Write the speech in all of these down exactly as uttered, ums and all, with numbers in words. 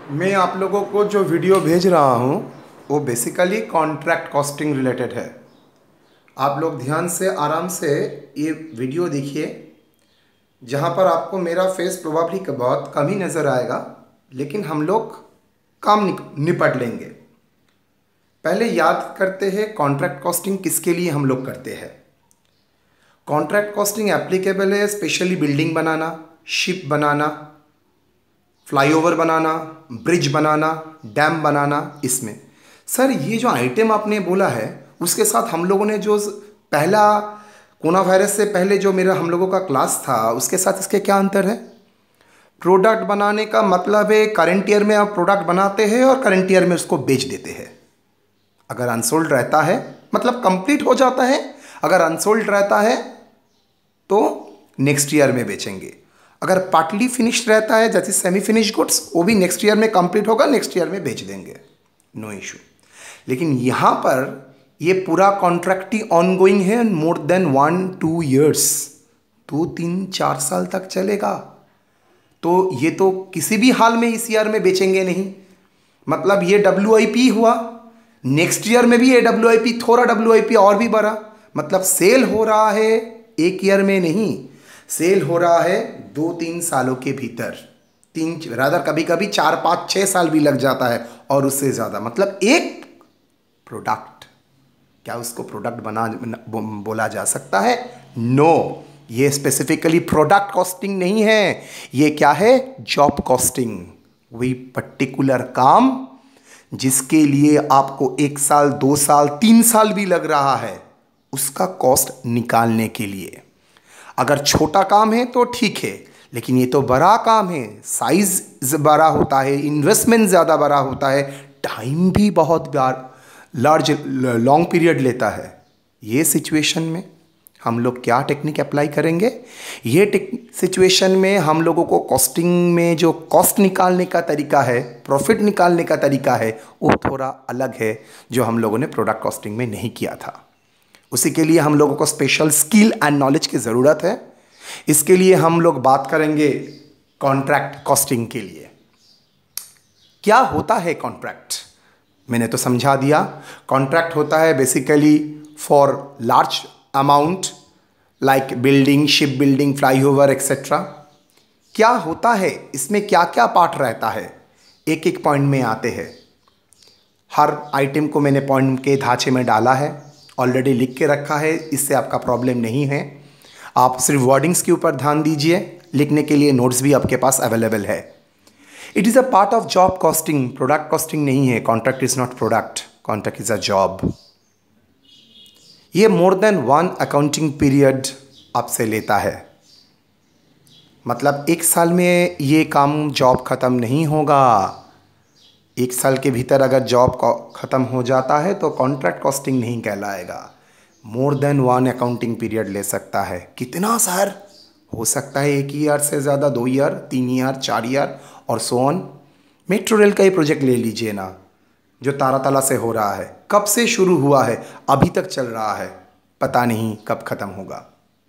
मैं आप लोगों को जो वीडियो भेज रहा हूँ वो बेसिकली कॉन्ट्रैक्ट कॉस्टिंग रिलेटेड है। आप लोग ध्यान से आराम से ये वीडियो देखिए, जहाँ पर आपको मेरा फेस प्रोबेबली बहुत कम ही नज़र आएगा, लेकिन हम लोग काम निपट लेंगे। पहले याद करते हैं कॉन्ट्रैक्ट कॉस्टिंग किसके लिए हम लोग करते हैं। कॉन्ट्रैक्ट कॉस्टिंग एप्लीकेबल है स्पेशली बिल्डिंग बनाना, शिप बनाना, फ्लाईओवर बनाना, ब्रिज बनाना, डैम बनाना। इसमें सर ये जो आइटम आपने बोला है उसके साथ हम लोगों ने जो पहला कोरोना वायरस से पहले जो मेरा हम लोगों का क्लास था उसके साथ इसके क्या अंतर है। प्रोडक्ट बनाने का मतलब है करंट ईयर में आप प्रोडक्ट बनाते हैं और करंट ईयर में उसको बेच देते हैं। अगर अनसोल्ड रहता है मतलब कंप्लीट हो जाता है, अगर अनसोल्ड रहता है तो नेक्स्ट ईयर में बेचेंगे। अगर पार्टली फिनिश्ड रहता है जैसे सेमी फिनिश गुड्स, वो भी नेक्स्ट ईयर में कंप्लीट होगा, नेक्स्ट ईयर में बेच देंगे, नो इशू। लेकिन यहाँ पर ये पूरा कॉन्ट्रैक्ट ही ऑनगोइंग है, more than one two years, दो तीन चार साल तक चलेगा। तो ये तो किसी भी हाल में इस ईयर में बेचेंगे नहीं। मतलब ये डब्ल्यू आई पी हुआ, नेक्स्ट ईयर में भी ये डब्ल्यू आई पी, थोड़ा डब्ल्यू आई पी और भी बढ़ा, मतलब सेल हो रहा है एक ईयर में नहीं, सेल हो रहा है दो तीन सालों के भीतर, तीन रादर कभी कभी चार पाँच छः साल भी लग जाता है और उससे ज़्यादा। मतलब एक प्रोडक्ट, क्या उसको प्रोडक्ट बना बोला जा सकता है? नो, ये स्पेसिफिकली प्रोडक्ट कॉस्टिंग नहीं है, ये क्या है? Job costing. वही पर्टिकुलर काम जिसके लिए आपको एक साल, दो साल, तीन साल भी लग रहा है, उसका कॉस्ट निकालने के लिए। अगर छोटा काम है तो ठीक है, लेकिन ये तो बड़ा काम है, साइज बड़ा होता है, इन्वेस्टमेंट ज़्यादा बड़ा होता है, टाइम भी बहुत लार्ज लॉन्ग पीरियड लेता है। ये सिचुएशन में हम लोग क्या टेक्निक अप्लाई करेंगे? ये सिचुएशन में हम लोगों को कॉस्टिंग में जो कॉस्ट निकालने का तरीका है, प्रॉफिट निकालने का तरीका है, वो थोड़ा अलग है, जो हम लोगों ने प्रोडक्ट कॉस्टिंग में नहीं किया था। उसी के लिए हम लोगों को स्पेशल स्किल एंड नॉलेज की ज़रूरत है। इसके लिए हम लोग बात करेंगे कॉन्ट्रैक्ट कॉस्टिंग के लिए। क्या होता है कॉन्ट्रैक्ट? मैंने तो समझा दिया। कॉन्ट्रैक्ट होता है basically for large amount like building, ship building, flyover etcetera. क्या होता है इसमें, क्या क्या पार्ट रहता है, एक एक पॉइंट में आते हैं। हर आइटम को मैंने पॉइंट के ढांचे में डाला है, ऑलरेडी लिख के रखा है, इससे आपका प्रॉब्लम नहीं है। आप सिर्फ वर्डिंग्स के ऊपर ध्यान दीजिए, लिखने के लिए नोट्स भी आपके पास अवेलेबल है। It is a part of job costing, product costing नहीं है। Contract is not product, contract is a job. ये more than one accounting period आपसे लेता है। मतलब एक साल में ये काम जॉब ख़त्म नहीं होगा। एक साल के भीतर अगर जॉब ख़त्म हो जाता है तो कॉन्ट्रैक्ट कॉस्टिंग नहीं कहलाएगा। More than one accounting period ले सकता है। कितना सर? हो सकता है एक ईयर से ज़्यादा, दो ईयर, तीन ईयर, चार ईयर और सो ऑन। मेट्रो रेल का ही प्रोजेक्ट ले लीजिए ना, जो तारातला से हो रहा है, कब से शुरू हुआ है, अभी तक चल रहा है, पता नहीं कब ख़त्म होगा।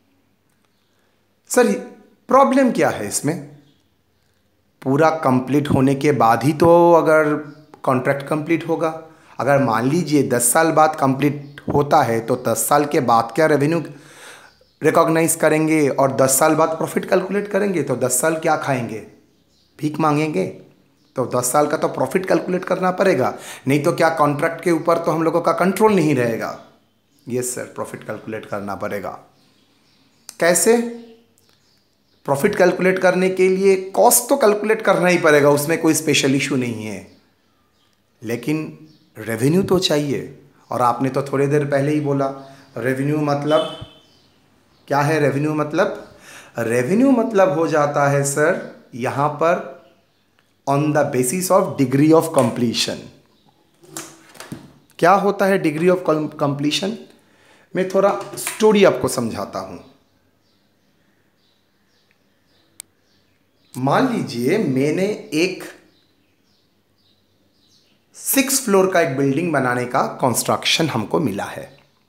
सर प्रॉब्लम क्या है इसमें? पूरा कंप्लीट होने के बाद ही तो अगर कॉन्ट्रैक्ट कंप्लीट होगा। अगर मान लीजिए दस साल बाद कंप्लीट होता है तो दस साल के बाद क्या रेवेन्यू रिकॉग्नाइज करेंगे और दस साल बाद प्रॉफिट कैलकुलेट करेंगे, तो दस साल क्या खाएंगे? भीख मांगेंगे? तो दस साल का तो प्रॉफिट कैलकुलेट करना पड़ेगा, नहीं तो क्या कॉन्ट्रैक्ट के ऊपर तो हम लोगों का कंट्रोल नहीं रहेगा। यस सर, प्रॉफिट कैलकुलेट करना पड़ेगा। कैसे? प्रॉफिट कैलकुलेट करने के लिए कॉस्ट तो कैलकुलेट करना ही पड़ेगा, उसमें कोई स्पेशल इशू नहीं है, लेकिन रेवेन्यू तो चाहिए। और आपने तो थोड़ी देर पहले ही बोला रेवेन्यू मतलब क्या है? रेवेन्यू मतलब रेवेन्यू मतलब हो जाता है सर यहाँ पर on the basis of degree of completion. क्या होता है डिग्री ऑफ कंप्लीशन? मैं थोड़ा स्टोरी आपको समझाता हूँ। मान लीजिए मैंने एक सिक्स फ्लोर का एक बिल्डिंग बनाने का कंस्ट्रक्शन हमको मिला है,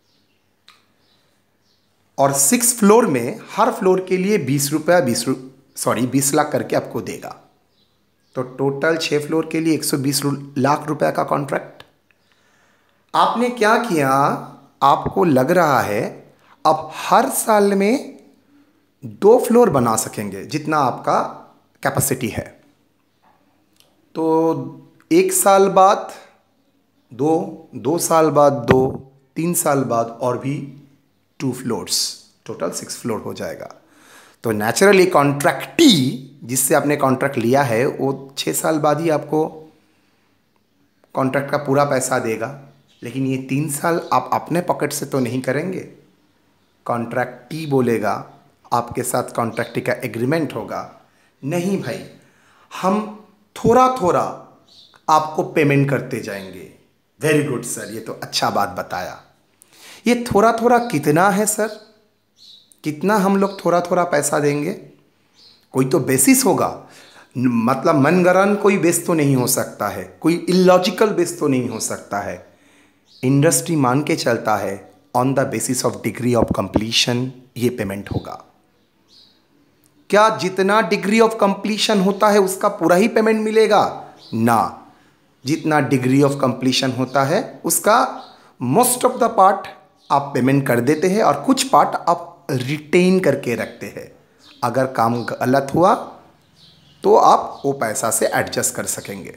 और सिक्स फ्लोर में हर फ्लोर के लिए बीस रुपया बीस सॉरी बीस लाख करके आपको देगा। तो टोटल छः फ्लोर के लिए एक सौ बीस लाख रुपए का कॉन्ट्रैक्ट। आपने क्या किया, आपको लग रहा है अब हर साल में दो फ्लोर बना सकेंगे जितना आपका कैपेसिटी है। तो एक साल बाद दो, दो साल बाद दो, तीन साल बाद और भी two floors, total six floor हो जाएगा। तो नेचुरली कॉन्ट्रैक्टी जिससे आपने कॉन्ट्रैक्ट लिया है वो छः साल बाद ही आपको कॉन्ट्रैक्ट का पूरा पैसा देगा, लेकिन ये तीन साल आप अपने पॉकेट से तो नहीं करेंगे। कॉन्ट्रैक्टी बोलेगा, आपके साथ कॉन्ट्रैक्टी का एग्रीमेंट होगा, नहीं भाई हम थोड़ा थोड़ा आपको पेमेंट करते जाएंगे। वेरी गुड सर, ये तो अच्छा बात बताया। ये थोड़ा थोड़ा कितना है सर, कितना हम लोग थोड़ा थोड़ा पैसा देंगे? कोई तो बेसिस होगा, मतलब मनगढ़ंत कोई बेस तो नहीं हो सकता है, कोई इलॉजिकल बेस तो नहीं हो सकता है। इंडस्ट्री मान के चलता है on the basis of degree of completion ये पेमेंट होगा। क्या जितना डिग्री ऑफ कंप्लीशन होता है उसका पूरा ही पेमेंट मिलेगा? ना, जितना डिग्री ऑफ कंप्लीशन होता है उसका मोस्ट ऑफ द पार्ट आप पेमेंट कर देते हैं और कुछ पार्ट आप रिटेन करके रखते हैं। अगर काम गलत हुआ तो आप वो पैसा से एडजस्ट कर सकेंगे,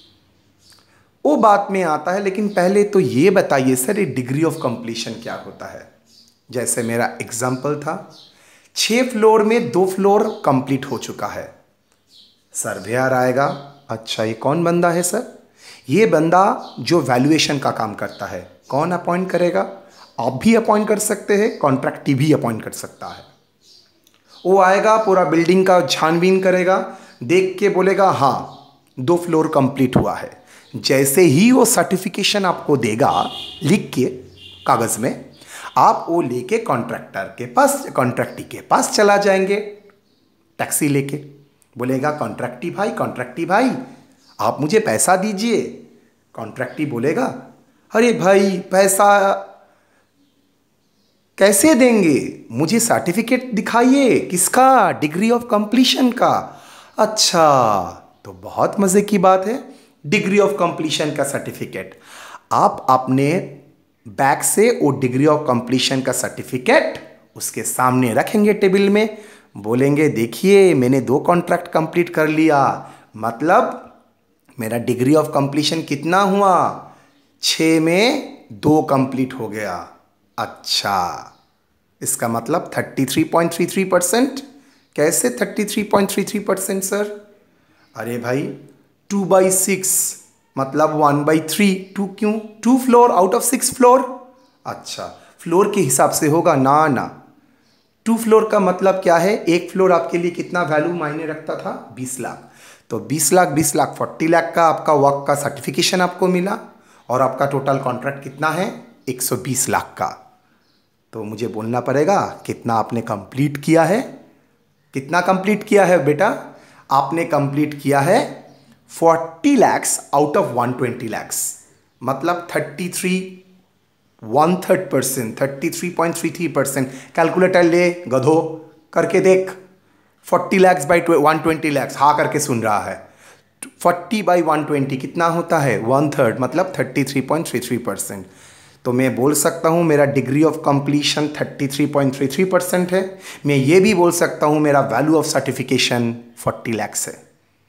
वो बात में आता है। लेकिन पहले तो ये बताइए सर, ये डिग्री ऑफ कंप्लीशन क्या होता है? जैसे मेरा एग्जाम्पल था, छः फ्लोर में दो फ्लोर कंप्लीट हो चुका है। सर्वेयर आएगा, अच्छा ये कौन बंदा है सर? ये बंदा जो वैल्यूएशन का काम करता है। कौन अपॉइंट करेगा? आप भी अपॉइंट कर सकते हैं, कॉन्ट्रैक्टी भी अपॉइंट कर सकता है। वो आएगा, पूरा बिल्डिंग का छानबीन करेगा, देख के बोलेगा हाँ दो फ्लोर कंप्लीट हुआ है। जैसे ही वो सर्टिफिकेशन आपको देगा लिख के कागज़ में, आप वो लेके कॉन्ट्रैक्टर के पास, कॉन्ट्रैक्टी के पास चला जाएंगे टैक्सी लेके। बोलेगा कॉन्ट्रैक्टी भाई, कॉन्ट्रैक्टी भाई आप मुझे पैसा दीजिए। कॉन्ट्रैक्टी बोलेगा अरे भाई पैसा कैसे देंगे, मुझे सर्टिफिकेट दिखाइए। किसका? डिग्री ऑफ कंप्लीशन का। अच्छा तो बहुत मज़े की बात है, डिग्री ऑफ कंप्लीशन का सर्टिफिकेट। आप अपने बैग से वो डिग्री ऑफ कंप्लीशन का सर्टिफिकेट उसके सामने रखेंगे टेबल में, बोलेंगे देखिए मैंने दो कॉन्ट्रैक्ट कंप्लीट कर लिया, मतलब मेरा डिग्री ऑफ कंप्लीशन कितना हुआ? छः में दो कंप्लीट हो गया। अच्छा इसका मतलब thirty three point three three percent. कैसे thirty three point three three percent sir? अरे भाई टू बाई सिक्स मतलब वन बाई थ्री। टू क्यों? Two floor out of six floor. अच्छा फ्लोर के हिसाब से होगा ना? ना, टू फ्लोर का मतलब क्या है? एक फ्लोर आपके लिए कितना वैल्यू मायने रखता था? बीस लाख। तो बीस लाख बीस लाख फोर्टी लाख का आपका वर्क का सर्टिफिकेशन आपको मिला और आपका टोटल कॉन्ट्रैक्ट कितना है? एक सौ बीस लाख का। तो मुझे बोलना पड़ेगा कितना आपने कंप्लीट किया है। कितना कंप्लीट किया है बेटा? आपने कंप्लीट किया है forty lakhs out of one twenty lakhs, मतलब thirty three one third percent, thirty three point three three percent. Calculator ले गधो, करके देख। Forty lakhs by one twenty lakhs, हाँ करके सुन रहा है। फोर्टी बाई वन ट्वेंटी कितना होता है? वन थर्ड, मतलब thirty three point three three percent. तो मैं बोल सकता हूँ मेरा degree of completion thirty three point three three percent है। मैं ये भी बोल सकता हूँ मेरा value of certification forty lakhs है।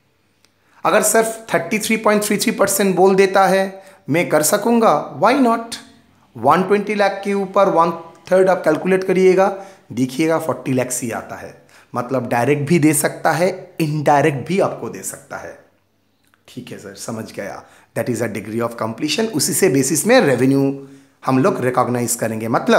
अगर सिर्फ thirty three point three three percent बोल देता है मैं कर सकूँगा, why not. One twenty lakh के ऊपर वन थर्ड आप कैलकुलेट करिएगा, देखिएगा फोर्टी लैक्स ही आता है। मतलब डायरेक्ट भी दे सकता है, इनडायरेक्ट भी आपको दे सकता है। ठीक है सर, समझ गया। That is a degree of completion. उसी से बेसिस में रेवेन्यू हम लोग रिकॉग्नाइज करेंगे। मतलब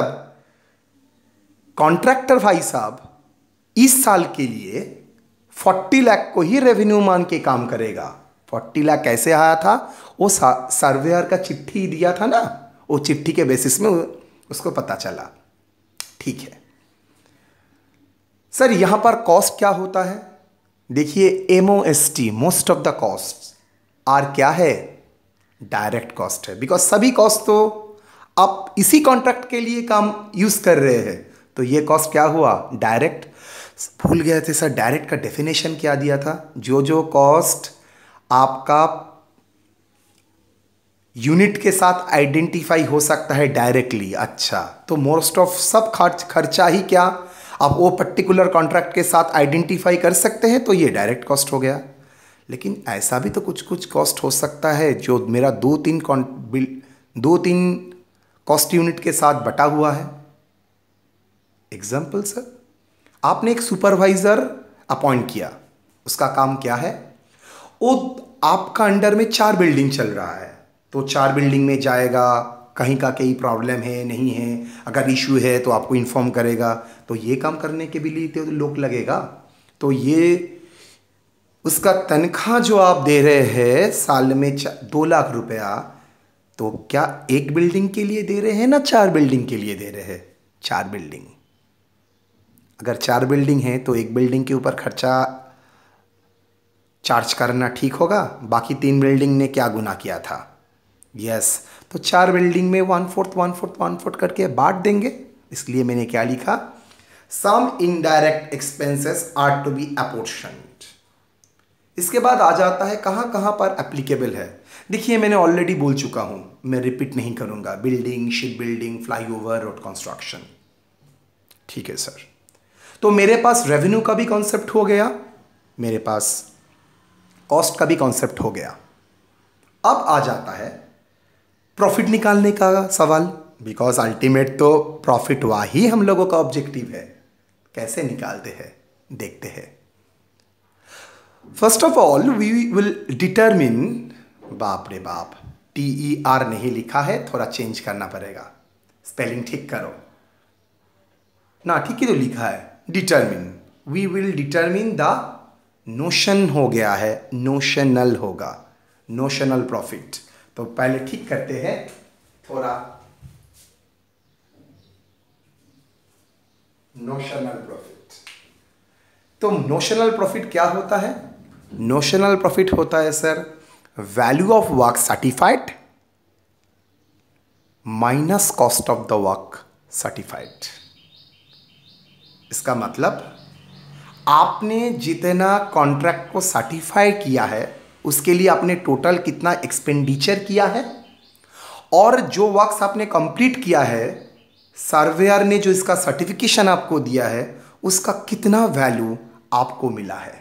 कॉन्ट्रैक्टर भाई साहब इस साल के लिए फोर्टी लाख को ही रेवेन्यू मान के काम करेगा। फोर्टी लाख कैसे आया था? वो सर्वेयर का चिट्ठी दिया था ना, वो चिट्ठी के बेसिस में उसको पता चला। ठीक है सर, यहां पर कॉस्ट क्या होता है? देखिए M O S T, most of the cost are क्या है? डायरेक्ट कॉस्ट है। बिकॉज सभी कॉस्ट तो आप इसी कॉन्ट्रैक्ट के लिए काम यूज कर रहे हैं, तो ये कॉस्ट क्या हुआ? डायरेक्ट। भूल गए थे सर, डायरेक्ट का डेफिनेशन क्या दिया था? जो जो कॉस्ट आपका यूनिट के साथ आइडेंटिफाई हो सकता है डायरेक्टली। अच्छा, तो मोस्ट ऑफ सब खर्च खर्चा ही क्या आप वो पर्टिकुलर कॉन्ट्रैक्ट के साथ आइडेंटिफाई कर सकते हैं, तो ये डायरेक्ट कॉस्ट हो गया। लेकिन ऐसा भी तो कुछ कुछ कॉस्ट हो सकता है जो मेरा दो तीन बिल दो तीन कॉस्ट यूनिट के साथ बटा हुआ है। एग्जाम्पल सर, आपने एक सुपरवाइजर अपॉइंट किया, उसका काम क्या है, वो आपका अंडर में चार बिल्डिंग चल रहा है, तो चार बिल्डिंग में जाएगा, कहीं का कहीं प्रॉब्लम है नहीं है, अगर इशू है तो आपको इन्फॉर्म करेगा। तो ये काम करने के भी लिए तो लोग लगेगा। तो ये उसका तनख्वाह जो आप दे रहे हैं साल में दो लाख रुपया, तो क्या एक बिल्डिंग के लिए दे रहे हैं ना चार बिल्डिंग के लिए दे रहे हैं? चार बिल्डिंग। अगर चार बिल्डिंग है तो एक बिल्डिंग के ऊपर खर्चा चार्ज करना ठीक होगा, बाकी तीन बिल्डिंग ने क्या गुनाह किया था? यस, तो चार बिल्डिंग में one fourth one fourth one fourth करके बांट देंगे। इसलिए मैंने क्या लिखा, some indirect expenses are to be apportioned. इसके बाद आ जाता है कहाँ कहाँ पर एप्लीकेबल है। देखिए, मैंने ऑलरेडी बोल चुका हूँ, मैं रिपीट नहीं करूँगा। Building, ship building, flyover, road construction. ठीक है सर, तो मेरे पास रेवेन्यू का भी कॉन्सेप्ट हो गया, मेरे पास कॉस्ट का भी कॉन्सेप्ट हो गया। अब आ जाता है प्रॉफिट निकालने का सवाल, बिकॉज अल्टीमेट तो प्रॉफिट हुआ ही हम लोगों का ऑब्जेक्टिव है। कैसे निकालते हैं देखते हैं। First of all we will determine, बाप रे बाप, टी ई आर नहीं लिखा है, थोड़ा चेंज करना पड़ेगा, स्पेलिंग ठीक करो ना। ठीक ही तो लिखा है, determine. We will determine the notion हो गया है, नोशनल होगा, नोशनल प्रॉफिट। तो पहले ठीक करते हैं थोड़ा, नोशनल प्रॉफिट। तो नोशनल प्रॉफिट क्या होता है? नोशनल प्रॉफिट होता है sir value of work certified minus cost of the work certified. इसका मतलब आपने जितना कॉन्ट्रैक्ट को सर्टिफाई किया है उसके लिए आपने टोटल कितना एक्सपेंडिचर किया है, और जो वर्क्स आपने कंप्लीट किया है, सर्वेयर ने जो इसका सर्टिफिकेशन आपको दिया है उसका कितना वैल्यू आपको मिला है।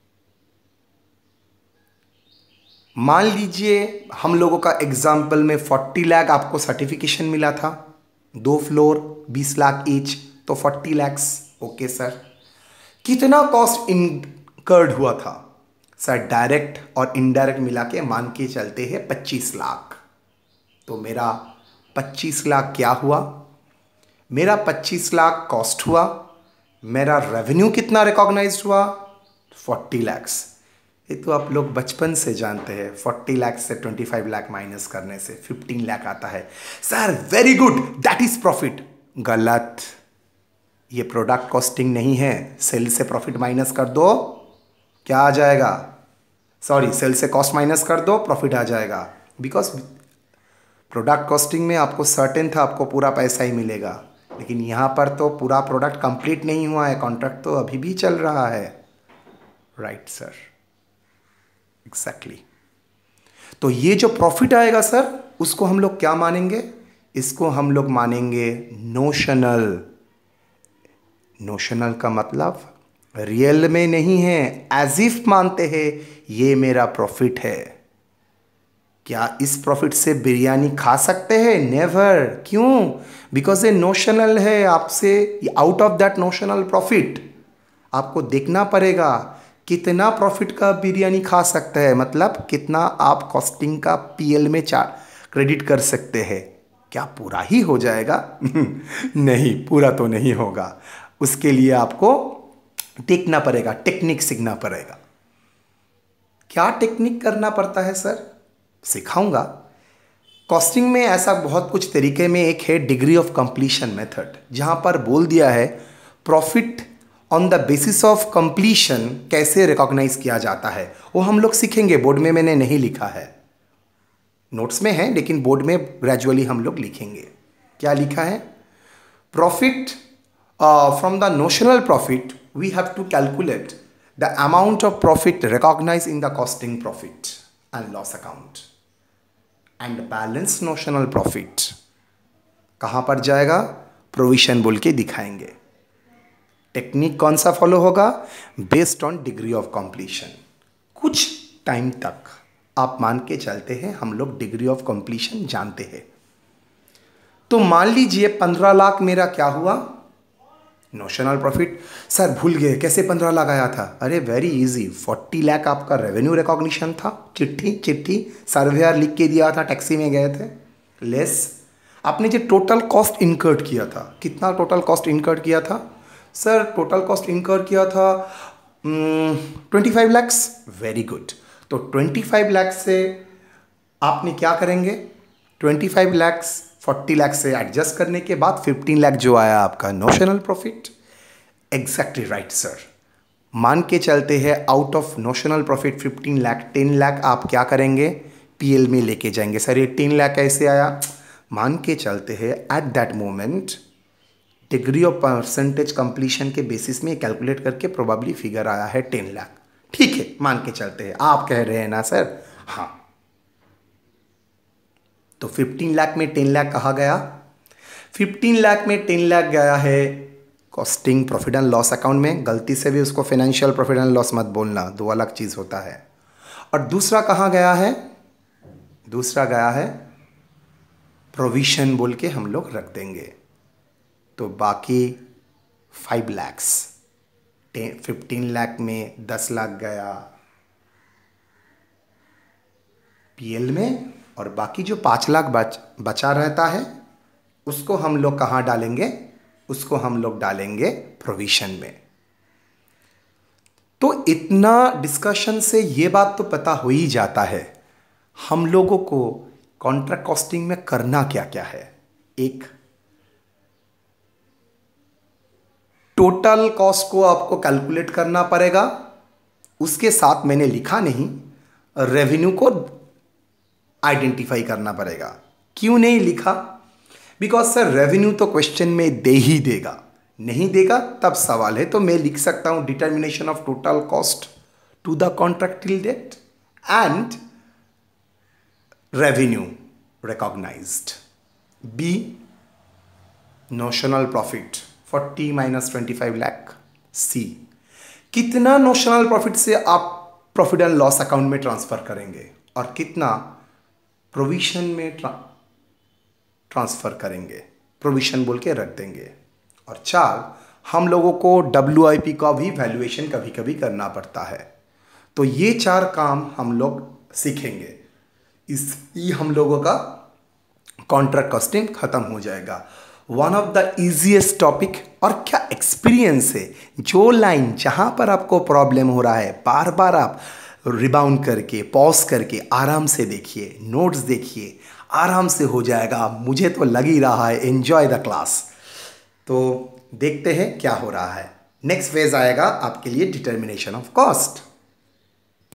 मान लीजिए हम लोगों का एग्जाम्पल में चालीस लाख आपको सर्टिफिकेशन मिला था, दो फ्लोर बीस लाख ईच, तो चालीस लैक्स। ओके सर, कितना कॉस्ट इनकर्ड हुआ था सर? डायरेक्ट और इनडायरेक्ट मिला के मान के चलते हैं पच्चीस लाख। तो मेरा पच्चीस लाख क्या हुआ? मेरा पच्चीस लाख कॉस्ट हुआ। मेरा रेवेन्यू कितना रिकॉग्नाइज्ड हुआ? चालीस लैक्स। ये तो आप लोग बचपन से जानते हैं, चालीस लाख से पच्चीस लाख माइनस करने से पंद्रह लाख आता है। Sir very good, that is profit. गलत, ये प्रोडक्ट कॉस्टिंग नहीं है। सेल से प्रॉफिट माइनस कर दो, क्या आ जाएगा? सॉरी, सेल से कॉस्ट माइनस कर दो, प्रॉफिट आ जाएगा। बिकॉज प्रोडक्ट कॉस्टिंग में आपको सर्टेन था आपको पूरा पैसा ही मिलेगा, लेकिन यहाँ पर तो पूरा प्रोडक्ट कंप्लीट नहीं हुआ है, कॉन्ट्रैक्ट तो अभी भी चल रहा है। Right sir, exactly. तो ये जो प्रॉफिट आएगा सर, उसको हम लोग क्या मानेंगे? इसको हम लोग मानेंगे नोशनल। नोशनल का मतलब रियल में नहीं है, एज इफ मानते हैं ये मेरा प्रॉफिट है। क्या इस प्रॉफिट से बिरयानी खा सकते हैं? नेवर। क्यों? बिकॉज ये नोशनल है। आपसे out of that notional profit आपको देखना पड़ेगा कितना प्रॉफिट का बिरयानी खा सकते हैं, मतलब कितना आप कॉस्टिंग का पीएल में चार क्रेडिट कर सकते हैं। क्या पूरा ही हो जाएगा? नहीं, पूरा तो नहीं होगा। उसके लिए आपको देखना पड़ेगा, टेक्निक सीखना पड़ेगा। क्या टेक्निक करना पड़ता है सर? सिखाऊंगा। कॉस्टिंग में ऐसा बहुत कुछ तरीके में एक है डिग्री ऑफ कंप्लीशन मेथड, जहां पर बोल दिया है profit on the basis of completion कैसे रिकॉग्नाइज किया जाता है। वो हम लोग सीखेंगे, बोर्ड में मैंने नहीं लिखा है, नोट्स में है, लेकिन बोर्ड में ग्रेजुअली हम लोग लिखेंगे। क्या लिखा है? Profit from the notional profit we have to calculate the amount of profit recognise in the costing profit and loss account and balance notional profit कहाँ पर जाएगा, प्रोविजन बोल के दिखाएंगे। टेक्निक कौन सा फॉलो होगा, based on degree of completion. कुछ टाइम तक आप मान के चलते हैं हम लोग डिग्री ऑफ कंप्लीशन जानते हैं। तो मान लीजिए पंद्रह लाख मेरा क्या हुआ, नोशनल प्रॉफिट। सर भूल गए कैसे पंद्रह लाख आया था, अरे वेरी इजी, फोर्टी लाख आपका रेवेन्यू रिकॉग्निशन था, चिट्ठी चिट्ठी सर्वेयर लिख के दिया था, टैक्सी में गए थे, लेस आपने जो टोटल कॉस्ट इनकर्ड किया था, कितना टोटल कॉस्ट इनकर्ड किया था, सर टोटल कॉस्ट इनकर किया था twenty five lakhs, very good. तो ट्वेंटी फाइव लैक्स से आपने क्या करेंगे, twenty five lakhs forty lakhs से एडजस्ट करने के बाद फिफ्टीन लाख जो आया आपका notional profit. Exactly right sir, मान के चलते हैं out of notional profit fifteen lakh, ten lakh आप क्या करेंगे, पीएल में लेके जाएंगे। सर ये टेन लाख कैसे आया, मान के चलते हैं at that moment degree of percentage completion के बेसिस में कैलकुलेट करके प्रोबेबली फिगर आया है टेन लाख। ठीक है, मान के चलते हैं, आप कह रहे हैं ना सर, हाँ। तो फिफ्टीन लाख में टेन लाख कहाँ गया, फिफ्टीन लाख में टेन लाख गया है costing profit and loss account में। गलती से भी उसको फाइनेंशियल प्रॉफिट एंड लॉस मत बोलना, दो अलग चीज़ होता है। और दूसरा कहाँ गया है, दूसरा गया है प्रोविजन बोल के हम लोग रख देंगे। तो बाकी फाइव लैक्स, फिफ्टीन लाख में दस लाख गया पीएल में, और बाकी जो पाँच लाख बच बचा रहता है उसको हम लोग कहाँ डालेंगे, उसको हम लोग डालेंगे प्रोविजन में। तो इतना डिस्कशन से ये बात तो पता हो ही जाता है हम लोगों को कॉन्ट्रैक्ट कॉस्टिंग में करना क्या क्या है। एक, टोटल कॉस्ट को आपको कैलकुलेट करना पड़ेगा, उसके साथ मैंने लिखा नहीं, रेवेन्यू को आइडेंटिफाई करना पड़ेगा। क्यों नहीं लिखा, बिकॉज सर रेवेन्यू तो क्वेश्चन में दे ही देगा, नहीं देगा तब सवाल है। तो मैं लिख सकता हूं determination of total cost to the contract till date and revenue recognised. B, notional profit forty minus twenty five lakh. C, कितना नोशनल प्रॉफिट से आप प्रॉफिट एंड लॉस अकाउंट में ट्रांसफर करेंगे और कितना प्रोविजन में ट्रा, ट्रांसफर करेंगे, प्रोविजन बोल के रख देंगे। और चार, हम लोगों को डब्ल्यू आई पी का भी वैल्यूएशन कभी कभी करना पड़ता है। तो ये चार काम हम लोग सीखेंगे, इस ये हम लोगों का कॉन्ट्रैक्ट कॉस्टिंग खत्म हो जाएगा। One of the easiest topic, और क्या एक्सपीरियंस है, जो लाइन जहाँ पर आपको प्रॉब्लम हो रहा है बार बार आप रिबाउंड करके पॉज करके आराम से देखिए, नोट्स देखिए, आराम से हो जाएगा। मुझे तो लग ही रहा है, एंजॉय द क्लास। तो देखते हैं क्या हो रहा है। नेक्स्ट फेज आएगा आपके लिए डिटर्मिनेशन ऑफ कॉस्ट।